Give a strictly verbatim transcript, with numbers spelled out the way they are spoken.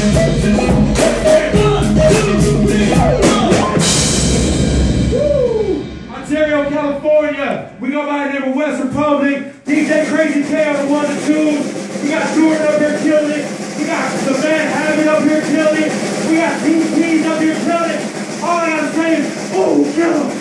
Ontario, California. We go by the name of West Republic. D J Crazy K on the one and two. We got Jordan up here killing it. We got the man Habit up here killing it. We got D Ps up here killing it. All I gotta say is, oh, kill him.